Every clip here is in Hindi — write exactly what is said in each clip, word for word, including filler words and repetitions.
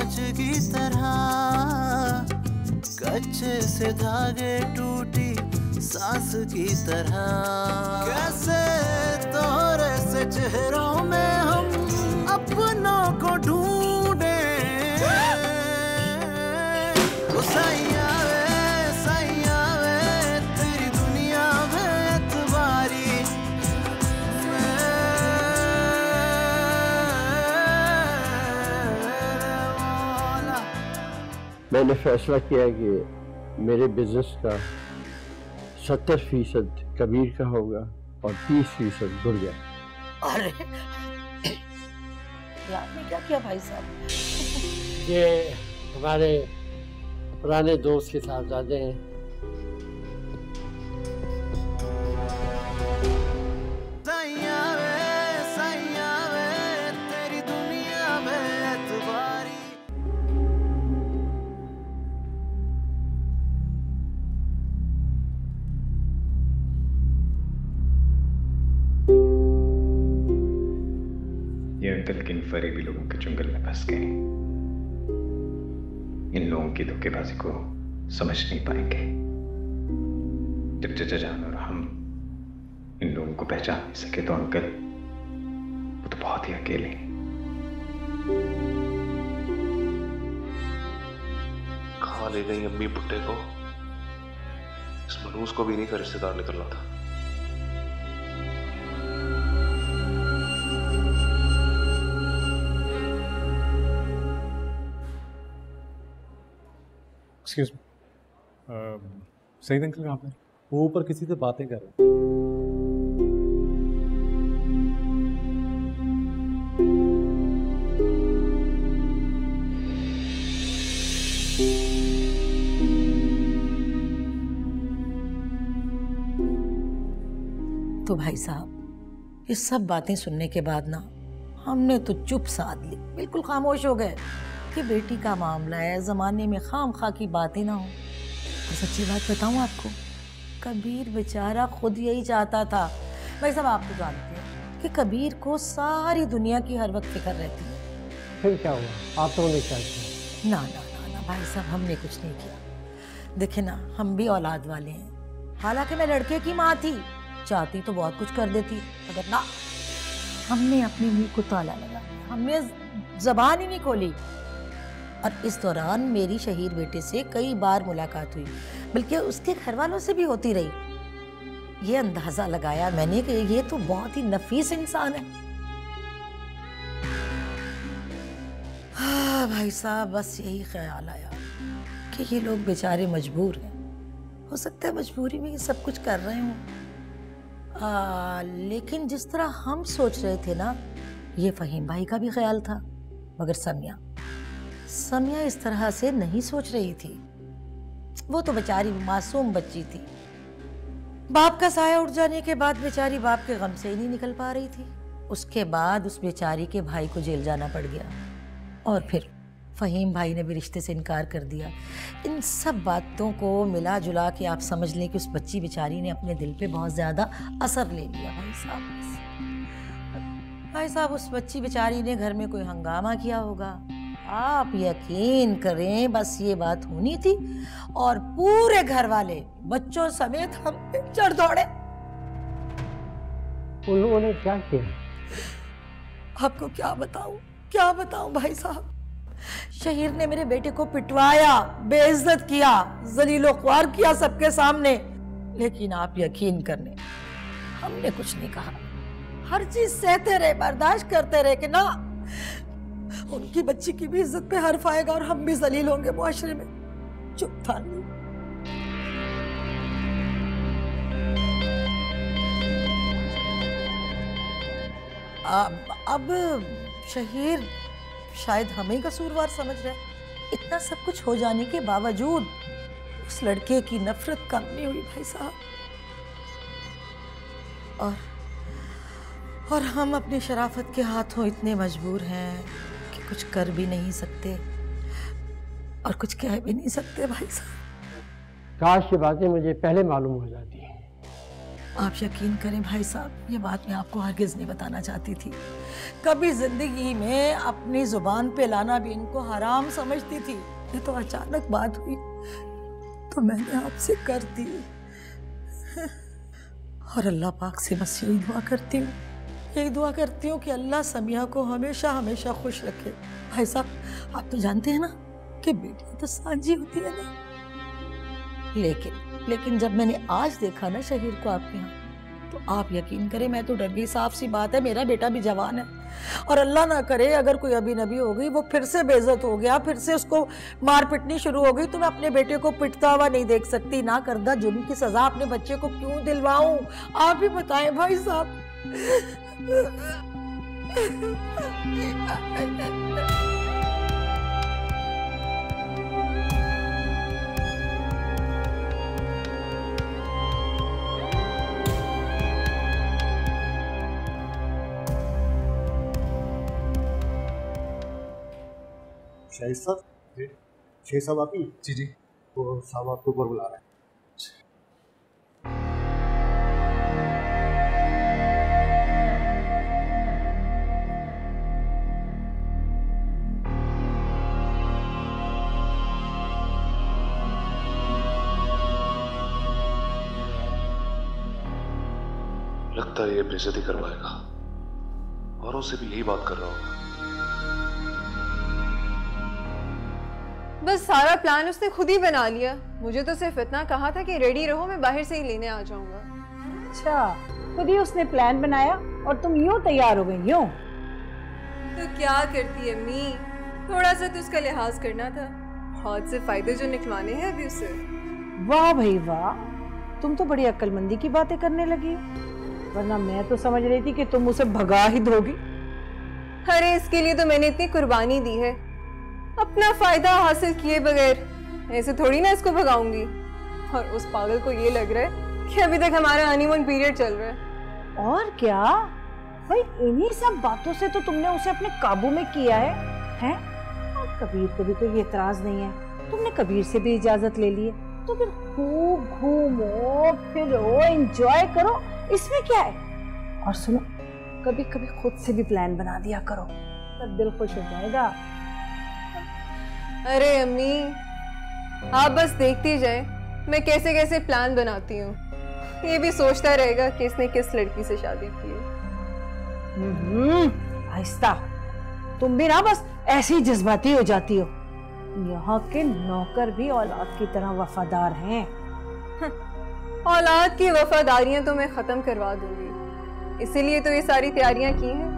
कांच की तरह, कच्चे से धागे टूटी सांस की तरह। कैसे तोरे से चेहरों में हम अपनों को ढूंढे। ओ सैया वे सैया वे तेरी दुनिया में एतबारी। मैंने फैसला किया कि मेरे बिजनेस का सत्तर फीसद कबीर का होगा और तीस फीसद गुर्जर। अरे आपने क्या किया भाई साहब? ये हमारे पुराने दोस्त के साहबजादे हैं। सैया वे सैया वे तेरी दुनिया में एतबारी। ये अंकल किन फरेबी लोगों के चुंगल में फंस गए। इन लोगों की धोखेबाजी को समझ नहीं पाएंगे। जब चचा जान और हम इन लोगों को पहचान नहीं सके तो अंकल वो तो बहुत ही अकेले हैं। कहाँ ले गई अम्मी बुट्टे को? इस मनूस को भी नहीं का रिश्तेदार निकलना था। एक्सक्यूज मी, सईद अंकल कहाँ पे? वो ऊपर किसी से बातें कर रहे हैं। तो भाई साहब ये सब बातें सुनने के बाद ना हमने तो चुप साध ली, बिल्कुल खामोश हो गए कि बेटी का मामला है, जमाने में खाम खा की बातें ना हो। और सच्ची बात बताऊं आपको, कबीर बेचारा खुद यही चाहता था। भाई साहब आप तो जानते हैं कि कबीर को सारी दुनिया की हर वक्त फिक्र रहती है। फिर क्या हुआ? आप तो नहीं चाहते? ना ना ना ना भाई साहब हमने कुछ नहीं किया। देखे ना हम भी औलाद वाले हैं। हालांकि मैं लड़के की माँ थी, चाहती तो बहुत कुछ कर देती, मगर ना, हमने अपने मुंह को ताला लगा दिया, हमने जबान ही नहीं खोली। और इस दौरान मेरी शहीर बेटे से कई बार मुलाकात हुई, बल्कि उसके घर वालों से भी होती रही। ये अंदाजा लगाया मैंने कि ये तो बहुत ही नफीस इंसान है। हाँ भाई साहब बस यही ख्याल आया कि ये लोग बेचारे मजबूर हैं। हो सकता है मजबूरी में ये सब कुछ कर रहे हों। आ, लेकिन जिस तरह हम सोच रहे थे ना, ये फहीम भाई का भी ख्याल था, मगर समिया समिया इस तरह से नहीं सोच रही थी। वो तो बेचारी मासूम बच्ची थी। बाप का साया उठ जाने के बाद बेचारी बाप के गम से ही नहीं निकल पा रही थी। उसके बाद उस बेचारी के भाई को जेल जाना पड़ गया और फिर फहीम भाई ने भी रिश्ते से इनकार कर दिया। इन सब बातों को मिला जुला के आप समझ लें कि उस बच्ची बेचारी ने अपने दिल पे बहुत ज्यादा असर ले लिया। भाई साहब भाई साहब उस बच्ची बेचारी ने घर में कोई हंगामा किया होगा। आप यकीन करें बस ये बात होनी थी और पूरे घर वाले बच्चों समेत हम पे चढ़ दौड़े। उन लोगों ने क्या किया? आपको क्या बताऊं क्या बताऊं भाई साहब। शहीर ने मेरे बेटे को पिटवाया, बेइज्जत किया, जलीलो ख्वार किया सबके सामने। लेकिन आप यकीन करने हमने कुछ नहीं कहा। हर चीज सहते रहे, बर्दाश्त करते रहे कि ना उनकी बच्ची की भी इज्जत पे हर्फ आएगा और हम भी जलील होंगे मुआशरे में। चुप था। अब अब शहीर शायद हमें कसूरवार समझ रहा है। इतना सब कुछ हो जाने के बावजूद उस लड़के की नफरत कम नहीं हुई भाई साहब। और और हम अपनी शराफत के हाथों इतने मजबूर हैं कि कुछ कर भी नहीं सकते और कुछ कह भी नहीं सकते भाई साहब। काश ये बातें मुझे पहले मालूम हो जाती। आप यकीन करें भाई साहब, ये बात मैं आपको हरगिज नहीं बताना चाहती थी। कभी जिंदगी में अपनी जुबान पे लाना भी इनको हराम समझती थी। ये तो अचानक बात हुई तो मैंने आपसे कर दी। और अल्लाह पाक से बस यही दुआ करती हूँ, यही दुआ करती हूँ कि अल्लाह समिया को हमेशा हमेशा खुश रखे। भाई साहब आप तो जानते हैं ना कि बेटी तो सांझी होती है ना। लेकिन लेकिन जब मैंने आज देखा ना शहीर को आपके यहाँ, तो आप यकीन करें मैं तो डर गई। साफ सी बात है, मेरा बेटा भी जवान है और अल्लाह ना करे अगर कोई अभी नबी हो गई, वो फिर से बेइज्जत हो गया, फिर से उसको मार पिटनी शुरू हो गई, तो मैं अपने बेटे को पिटता हुआ नहीं देख सकती। ना करदा जुर्म की सजा अपने बच्चे को क्यों दिलवाऊं? आप भी बताएं भाई साहब। शाहिद साहब, शाहिद साहब आप ही? जी जी, वो साहब आपको ऊपर बुला रहे हैं। लगता है ये बेइज्जती करवाएगा, औरों से भी यही बात कर रहा होगा। बस सारा प्लान उसने खुद ही बना लिया। मुझे तो सिर्फ इतना कहा था कि रेडी रहो, मैं बाहर से ही लेने आ जाऊंगा। अच्छा, खुद ही उसने प्लान बनाया और तुम यूं तैयार हो गई? यूं तो क्या करती अम्मी, थोड़ा सा तो उसका लिहाज करना था। बहुत से फायदे जो निकलवाने हैं अभी उसे। वाह भाई वाह, तुम तो बड़ी अक्लमंदी की बातें करने लगी, वरना मैं तो समझ रही थी कि तुम उसे भगा ही दोगी। अरे इसके लिए तो मैंने इतनी कुर्बानी दी है, अपना फायदा हासिल किए बगैर ऐसे थोड़ी ना इसको भगाऊंगी। और उस पागल को ये लग रहा है कि अभी तक हमारा हनीमून पीरियड चल रहा है। और क्या भाई, इन्हीं सब बातों से तो तुमने उसे अपने काबू में किया है, हैं? और कबीर को भी कोई एतराज नहीं है, तुमने कबीर से भी इजाजत ले ली है, तो फिर खूब घूमो फिरो, एंजॉय करो, इसमें क्या है? और सुनो, कभी कभी खुद से भी प्लान बना दिया करो, तब दिल खुश हो जाएगा। अरे अम्मी, आप बस देखती जाए मैं कैसे कैसे प्लान बनाती हूँ, ये भी सोचता रहेगा कि इसने किस लड़की से शादी की है। आहिस्ता, तुम भी ना बस ऐसी ही जज्बाती हो जाती हो। यहाँ के नौकर भी औलाद की तरह वफादार हैं। औलाद की वफादारियां तो मैं खत्म करवा दूंगी, इसीलिए तो ये सारी तैयारियां की हैं।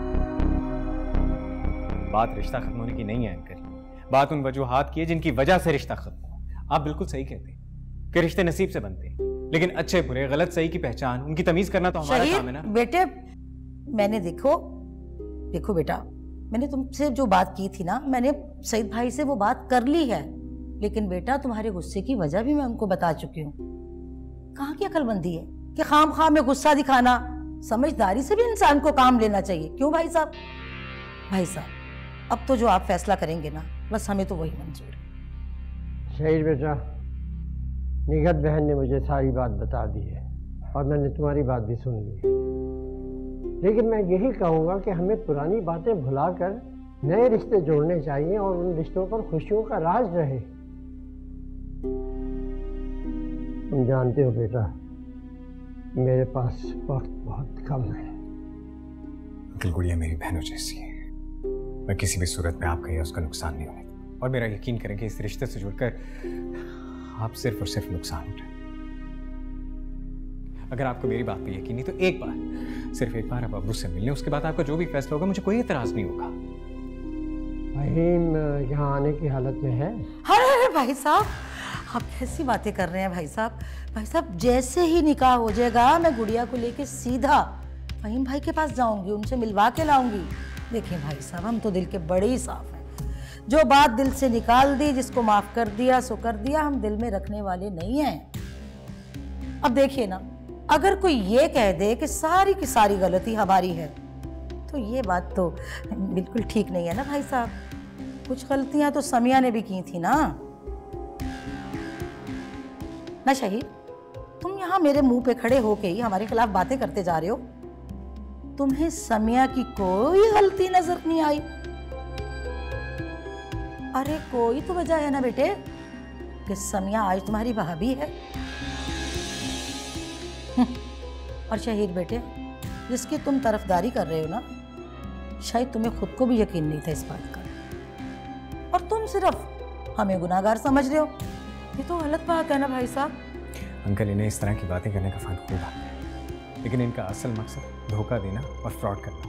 बात रिश्ता खत्म होने की नहीं है अंकल, बात उन वजूहात की है जिनकी वजह से रिश्ता खत्म हुआ। आप बिल्कुल सही कहते हैं कि रिश्ते नसीब से बनते हैं, लेकिन अच्छे बुरे गलत सही की पहचान, उनकी तमीज करना तो हमारा काम है ना। बेटे मैंने देखो देखो बेटा, मैंने तुमसे जो बात की थी ना, मैंने सईद भाई से वो बात कर ली है, लेकिन बेटा तुम्हारे गुस्से की वजह भी मैं उनको बता चुकी हूँ। कहाँ की अकलमंदी है कि खाम खाम में गुस्सा दिखाना? समझदारी से भी इंसान को काम लेना चाहिए, क्यों भाई साहब? भाई साहब अब तो जो आप फैसला करेंगे ना, बस हमें तो वही मंजूर है। शहीर बेटा, निगत बहन ने मुझे सारी बात बता दी है और मैंने तुम्हारी बात भी सुन ली, लेकिन मैं यही कहूँगा कि हमें पुरानी बातें भुलाकर नए रिश्ते जोड़ने चाहिए और उन रिश्तों पर खुशियों का राज रहे। तुम जानते हो बेटा, मेरे पास वक्त बहुत कम है। अंकल, गुड़िया मेरी बहनों जैसी है, मैं किसी भी सूरत में आपका या उसका नुकसान नहीं होने दूंगा। और मेरा यकीन करें कि इस रिश्ते से जुड़कर आप सिर्फ और सिर्फ नुकसान उठाएं। अगर आपको मेरी बात पे यकीन नहीं तो एक बार, सिर्फ एक बार आप अब्बू से मिलने, उसके बाद आपका जो भी फैसला होगा मुझे कोई एतराज नहीं होगा। फहीम यहाँ आने की हालत में है? अरे भाई साहब, आप कैसी बातें कर रहे हैं भाई साहब? भाई साहब जैसे ही निकाह हो जाएगा मैं गुड़िया को लेके सीधा फहीम भाई के पास जाऊंगी, उनसे मिलवा के लाऊंगी। देखिए भाई साहब, हम तो दिल के बड़े ही साफ हैं, जो बात दिल से निकाल दी, जिसको माफ कर दिया सो कर दिया, हम दिल में रखने वाले नहीं हैं। अब देखिए ना, अगर कोई ये कह दे कि सारी की सारी गलती हमारी है, तो ये बात तो बिल्कुल ठीक नहीं है ना भाई साहब। कुछ गलतियां तो समिया ने भी की थी ना ना शहीद? तुम यहाँ मेरे मुंह पे खड़े होके ही हमारे खिलाफ बातें करते जा रहे हो। तुम्हें समिया की कोई गलती नजर नहीं आई? अरे कोई तो वजह है ना बेटे कि समिया आज तुम्हारी भाभी है। और शहीद बेटे, जिसकी तुम तरफदारी कर रहे हो ना, शायद तुम्हें खुद को भी यकीन नहीं था इस बात का, और तुम सिर्फ हमें गुनाहगार समझ रहे हो। ये तो गलत बात है ना भाई साहब। अंकल, इन्हें इस तरह की बातें करने का फन खूब आता है, लेकिन इनका असल मकसद धोखा देना और फ्रॉड करना।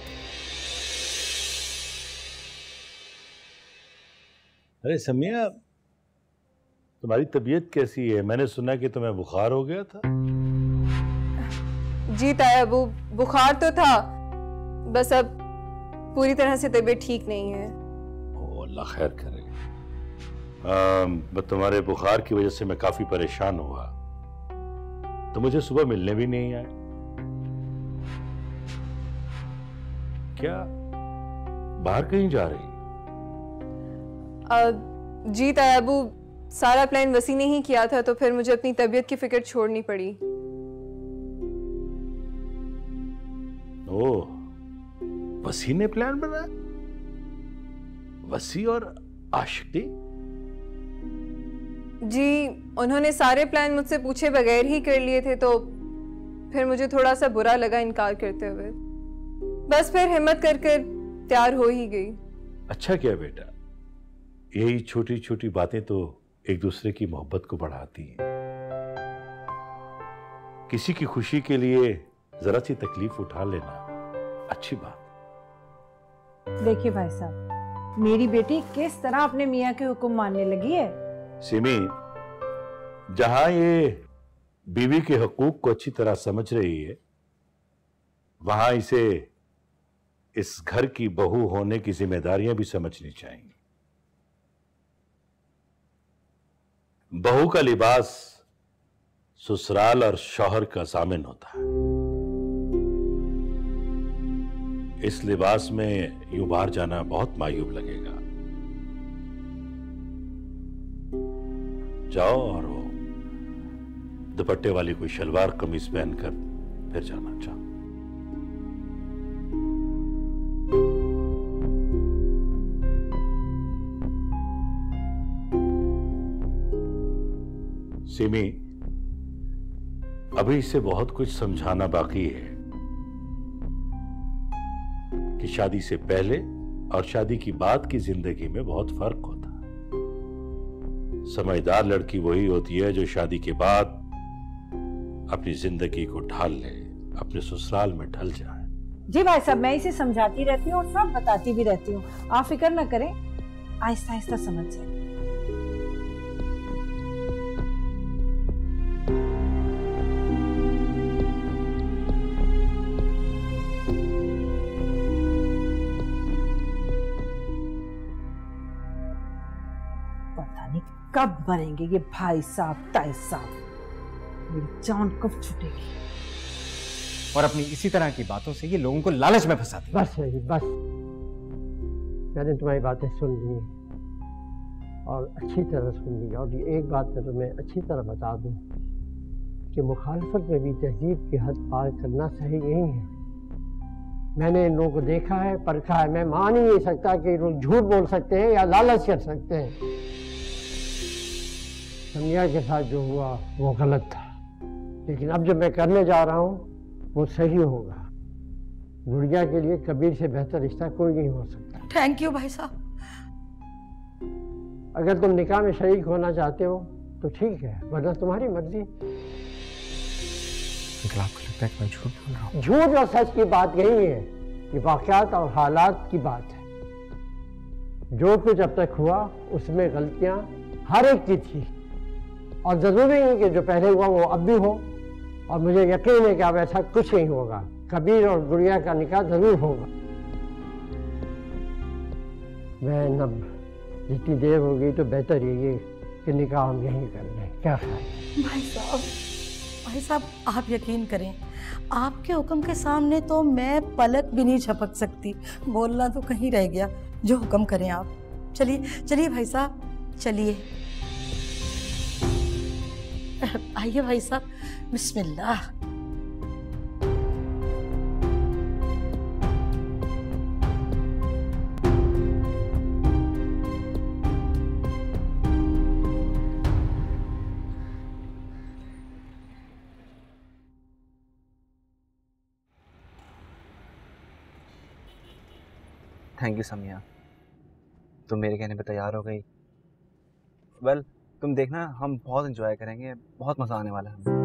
अरे समिया, तुम्हारी तबीयत कैसी है? मैंने सुना कि तुम्हें बुखार हो गया था। जी ताया अबू, बुखार तो था, बस अब पूरी तरह से तबीयत ठीक नहीं है। ओ अल्लाह खैर करे। बस तुम्हारे बुखार की वजह से मैं काफी परेशान हुआ, तो मुझे सुबह मिलने भी नहीं आए। क्या बाहर कहीं जा रही? अब जी ताया अबू, सारा प्लान वसी ने ही किया था, तो फिर मुझे अपनी तबीयत की फिक्र छोड़नी पड़ी। ओह, वसी ने प्लान बनाया? वसी और आशिकी? जी, उन्होंने सारे प्लान मुझसे पूछे बगैर ही कर लिए थे, तो फिर मुझे थोड़ा सा बुरा लगा इनकार करते हुए। बस फिर हिम्मत कर कर तैयार हो ही गई। अच्छा किया बेटा, यही छोटी छोटी बातें तो एक दूसरे की मोहब्बत को बढ़ाती हैं। किसी की खुशी के लिए जरा सी तकलीफ उठा लेना अच्छी बात। देखिए भाई साहब, मेरी बेटी किस तरह अपने मियाँ के हुक्म मानने लगी है। सिमी, जहां ये बीवी के हकूक को अच्छी तरह समझ रही है, वहां इसे इस घर की बहू होने की जिम्मेदारियां भी समझनी चाहिए। बहू का लिबास ससुराल और शौहर का जामिन होता है। इस लिबास में यूं बाहर जाना बहुत मायूब लगेगा। जाओ और वो दुपट्टे वाली कोई शलवार कमीज पहनकर फिर जाना चाहो। सिमी, अभी इसे बहुत कुछ समझाना बाकी है कि शादी से पहले और शादी की बाद की जिंदगी में बहुत फर्क होता है। समझदार लड़की वही होती है जो शादी के बाद अपनी जिंदगी को ढाल ले, अपने ससुराल में ढल जाए। जी भाई साहब, मैं इसे समझाती रहती हूँ और सब बताती भी रहती हूँ, आप फिक्र न करें, आहिस्ता आहिस्ता समझ जाए। कब बनेंगे ये भाई साहब ताई साहब, मेरी जान कब छूटेगी। और अपनी इसी तरह की बातों से ये लोगों को लालच में फंसाते। बस है बस, मैंने तुम्हारी बातें सुन ली और अच्छी तरह सुन ली। और ये एक बात मैं तुम्हें अच्छी तरह बता दूं कि मुखालफत में भी तहजीब की हद पार करना सही नहीं है। मैंने इन लोगों को देखा है, परखा है। मैं मान ही नहीं सकता कि लोग झूठ बोल सकते हैं या लालच कर सकते हैं। समिया के साथ जो हुआ वो गलत था, लेकिन अब जो मैं करने जा रहा हूँ वो सही होगा। गुड़िया के लिए कबीर से बेहतर रिश्ता कोई नहीं हो सकता। थैंक यू भाई साहब। अगर तुम निकाह में शरीक होना चाहते हो तो ठीक है, वरना तुम्हारी मर्जी। आपको लगता है कि मैं झूठ बोल रहा हूँ? झूठ और सच की बात नहीं है, ये वाकयात और हालात की बात है। जो कुछ अब तक हुआ उसमें गलतियां हर एक की थी, और जरूरी नहीं कि जो पहले हुआ वो अब भी हो। और मुझे यकीन है कि अब ऐसा कुछ नहीं होगा। कबीर और गुड़िया का निकाह जरूर होगा। मैं नब जितनी देर हो गई तो बेहतर ये कि निकाह हम यहीं कर लें, क्या ख्याल? भाई साहब, भाई साहब आप यकीन करें, आपके हुक्म के सामने तो मैं पलक भी नहीं झपक सकती। बोलना तो कहीं रह गया। जो हुक्म करें आप। चलिए चलिए भाई साहब, चलिए। आइए भाई साहब, बिस्मिल्लाह। थैंक यू समिया, तुम मेरे कहने पे तैयार हो गई। वेल well, तुम देखना, हम बहुत एंजॉय करेंगे, बहुत मजा आने वाला है हमें।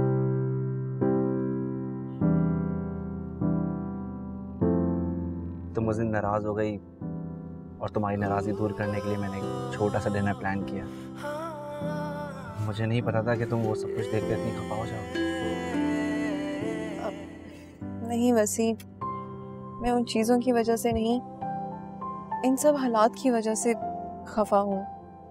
तुम उस दिन नाराज हो गई और तुम्हारी नाराजगी दूर करने के लिए मैंने एक छोटा सा डिनर प्लान किया। मुझे नहीं पता था कि तुम वो सब कुछ देख कर इतनी खफा हो जाओगे। नहीं वसीम, मैं उन चीज़ों की वजह से नहीं, इन सब हालात की वजह से खफा हूँ।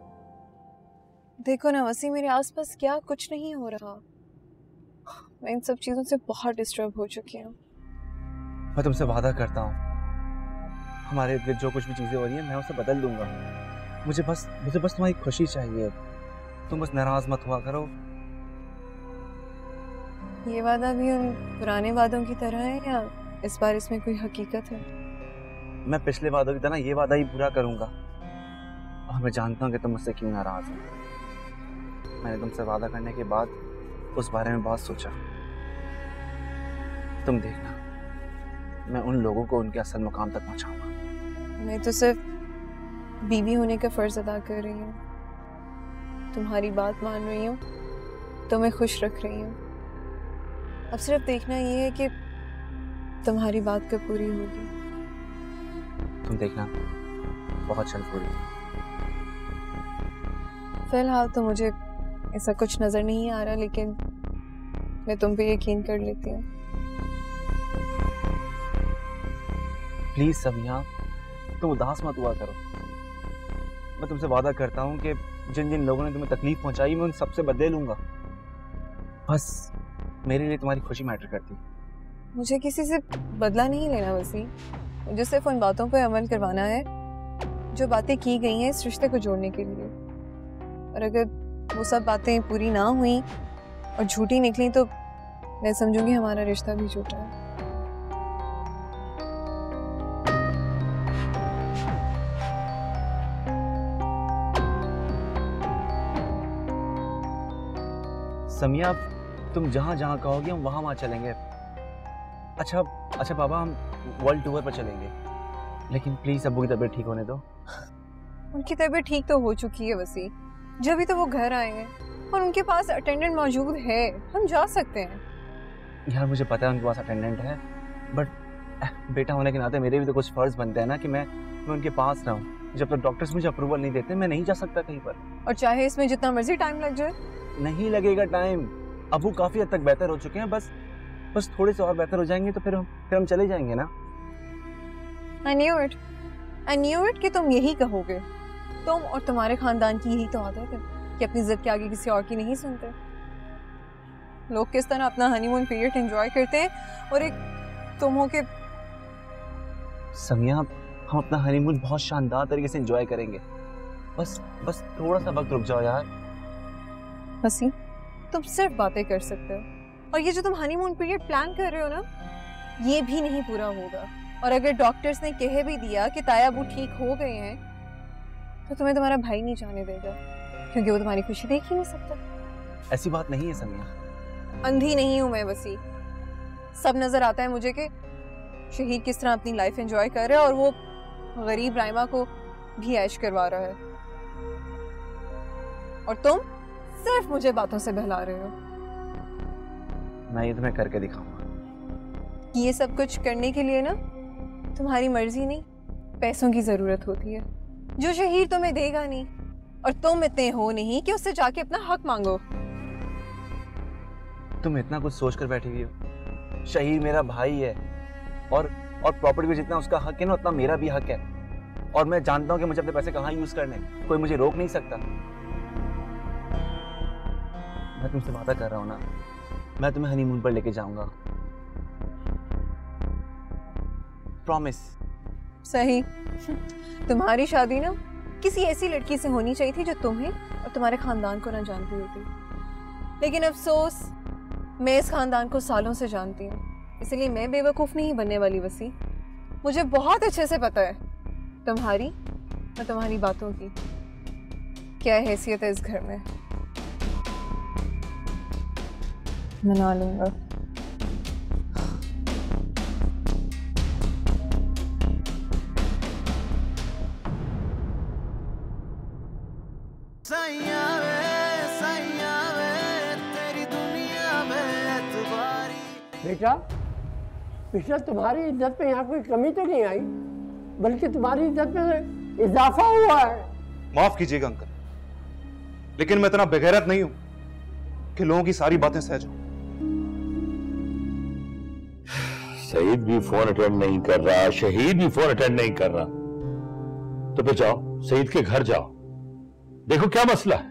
देखो ना वसीम, मेरे आसपास क्या कुछ नहीं हो रहा। मैं इन सब चीज़ों से बहुत डिस्टर्ब हो चुकी हूँ। मैं तुमसे वादा करता हूँ, हमारे इर्द गिर्द जो कुछ भी चीज़ें हो रही हैं मैं उसे बदल दूंगा। मुझे बस मुझे बस तुम्हारी खुशी चाहिए। तुम बस नाराज मत हुआ करो। ये वादा भी उन पुराने वादों की तरह है या इस बार इसमें कोई हकीकत है? मैं पिछले वादों की तरह ये वादा ही पूरा करूंगा। और मैं जानता हूँ कि तुम मुझसे क्यों नाराज हो। मैंने तुमसे वादा करने के बाद उस बारे में बहुत सोचा। तुम देखना, मैं उन लोगों को उनके असल मुकाम तक पहुंचाऊंगा। मैं तो सिर्फ बीवी होने का फर्ज अदा कर रही हूँ, तुम्हारी बात मान रही हूँ, तुम्हें खुश रख रही हूँ। अब सिर्फ देखना ये है कि तुम्हारी बात कब पूरी होगी। तुम देखना, बहुत जल्द पूरी। फिलहाल तो मुझे ऐसा कुछ नजर नहीं आ रहा, लेकिन मैं तुम पे यकीन कर लेती हूँ। प्लीज समिया, तुम उदास मत हुआ करो। मैं तुमसे वादा करता हूँ कि जिन जिन लोगों ने तुम्हें तकलीफ पहुंचाई मैं उन सबसे बदले लूंगा। बस मेरे लिए तुम्हारी खुशी मैटर करती है। मुझे किसी से बदला नहीं लेना वसी, मुझे सिर्फ उन बातों पर अमल करवाना है जो बातें की गई हैं इस रिश्ते को जोड़ने के लिए। और अगर वो सब बातें पूरी ना हुई और झूठी निकली तो मैं समझूंगी हमारा रिश्ता भी झूठा है। समिया, तुम जहां जहां कहोगे हम वहां वहां चलेंगे। अच्छा अच्छा पापा, हम वर्ल्ड टूर पर चलेंगे, लेकिन प्लीज अब्बू की तबीयत ठीक होने दो। उनकी तबीयत ठीक तो हो चुकी है वसी, जब भी तो वो घर आए हैं और उनके पास अटेंडेंट मौजूद है, हम जा सकते हैं। यार मुझे पता है उनके पास अटेंडेंट है, बट बेटा होने के नाते मेरे भी तो कुछ फर्ज बनते हैं ना कि मैं मैं उनके पास रहूं। जब तक तो डॉक्टर्स मुझे अप्रूवल नहीं देते मैं नहीं जा सकता कहीं पर। और चाहे इसमें जितना मर्जी टाइम लग जाए। नहीं लगेगा टाइम, अबू काफी हद तक बेहतर हो चुके हैं। बस बस थोड़े से और बेहतर हो जाएंगे तो फिर हम फिर हम चले जाएंगे ना। I knew it. I knew it कि तुम यही कहोगे। तुम और तुम्हारे खानदान की यही तो आदत है कि अपनी जिद के आगे किसी और की नहीं सुनते। लोग किस तरह अपना हनीमून पीरियड एंजॉय करते हैं और एक तुम हो के। समिया, हम अपना हनीमून बहुत शानदार तरीके से एंजॉय करेंगे। बस बस थोड़ा सा वक्त रुक जाओ यार। हसी, तुम सिर्फ बातें कर सकते हो और ये जो तुम हनीमून पीरियड प्लान कर रहे हो ना, ये भी नहीं पूरा होगा। और अगर डॉक्टर्स ने कह भी दिया कि ताया अबू ठीक हो गए हैं तो तुम्हें तुम्हारा भाई नहीं जाने देगा, क्योंकि वो तुम्हारी खुशी देख ही नहीं सकता। ऐसी बात नहीं है समिया। अंधी नहीं हूं मैं वसी, सब नजर आता है मुझे कि शहीद किस तरह अपनी लाइफ एंजॉय कर रहा है और वो गरीब राइमा को भी ऐश करवा रहा है, और तुम सिर्फ मुझे बातों से बहला रहे हो। मैं ये तुम्हें करके दिखाऊंगा। ये सब कुछ करने के लिए ना तुम्हारी मर्जी नहीं, पैसों की जरूरत होती है, जो शहीद तुम्हें देगा नहीं, और तुम इतने हो नहीं कि उससे जाके अपना हक मांगो। तुम इतना कुछ सोचकर बैठी हुई हो। शहीद मेरा भाई है और और प्रॉपर्टी में जितना उसका हक है ना उतना मेरा भी हक है, और मैं जानता हूँ कि मुझे अपने पैसे कहाँ यूज करने, कोई मुझे रोक नहीं सकता। मैं तुमसे वादा कर रहा हूँ ना, मैं तुम्हें हनीमून पर लेके जाऊंगा, प्रॉमिस। सही। तुम्हारी शादी ना किसी ऐसी लड़की से होनी चाहिए थी जो तुम्हें और तुम्हारे खानदान को ना जानती होती। लेकिन अफसोस मैं इस खानदान को सालों से जानती हूँ, इसलिए मैं बेवकूफ़ नहीं बनने वाली वसी। मुझे बहुत अच्छे से पता है तुम्हारी और तुम्हारी बातों की क्या हैसियत है इस घर में। मना लूंगा। सैया वे सैया वे तेरी दुनिया में एतबारी। बेटा बेटा तुम्हारी इज्जत में यहाँ कोई कमी तो नहीं आई, बल्कि तुम्हारी इज्जत में इजाफा हुआ है। माफ कीजिएगा अंकल, लेकिन मैं इतना बेगैरत नहीं हूं कि लोगों की सारी बातें सह जाऊं। सईद भी फोन अटेंड नहीं कर रहा, शहीद भी फोन अटेंड नहीं कर रहा, तो फिर जाओ सईद के घर जाओ, देखो क्या मसला है।